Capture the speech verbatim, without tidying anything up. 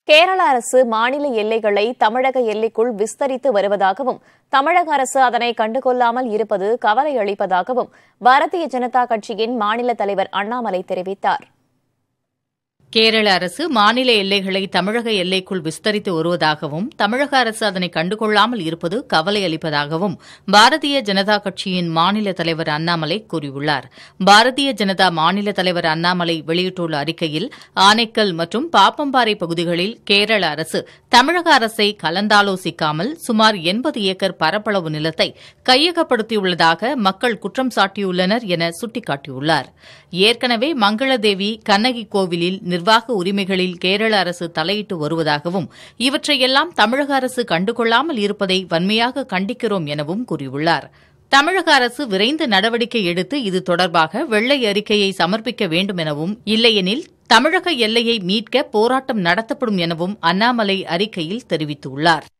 கேரள அரசு மாநில எல்லைகளை தமிழக எல்லைக்குள் விஸ்தரித்து வருவதாகவும் தமிழக அரசு அதனை கண்டுகொள்ளாமல் இருப்பது கவலை அளிப்பதாகவும் பாரதிய ஜனதா கட்சியின் மாநில தலைவர் அண்ணாமலை தெரிவித்தார். கேரள அரசு மாநில எல்லைகளை தமிழக எல்லைக்குள் விஸ்தரித்து வருவதாகவும் தமிழக அரசு அதனை கண்டுகொள்ளாமல் இருப்பது கவலை அளிப்பதாகவும் பாரதிய ஜனதா கட்சியின் மாநில தலைவர் அண்ணாமலை கூறியுள்ளார். பாரதிய ஜனதா மாநில தலைவர் அண்ணாமலை வெளியிட்டுள்ள அறிக்கையில் ஆனைக்கல் மற்றும் பாப்பம்பாறை பகுதிகளில் கேரள அரசு தமிழக அரசை கலந்தாலோசிக்காமல் சுமார் எண்பது ஏக்கர் பரப்பளவு நிலத்தை கையகப்படுத்தியுள்ளதாக மக்கள் குற்றம் சாட்டியுள்ளனர் என சுட்டிக்காட்டியுள்ளார். ஏற்கனவே மங்களதேவி கண்ணகி கோவிலில் நிர்வாக உரிமைகளில் கேரள அரசு தலையிட்டு வருவதாகவும் இவற்றையெல்லாம் தமிழக அரசு கண்டுகொள்ளாமல் இருப்பதை வன்மையாக கண்டிக்கிறோம் எனவும் கூறியுள்ளார். தமிழக அரசு விரைந்து நடவடிக்கை எடுத்து இது தொடர்பாக வெள்ளை அறிக்கையை சமர்ப்பிக்க வேண்டும் எனவும், இல்லையெனில் தமிழக எல்லையை மீட்க போராட்டம் நடத்தப்படும் எனவும் அண்ணாமலை அறிக்கையில் தெரிவித்துள்ளார்.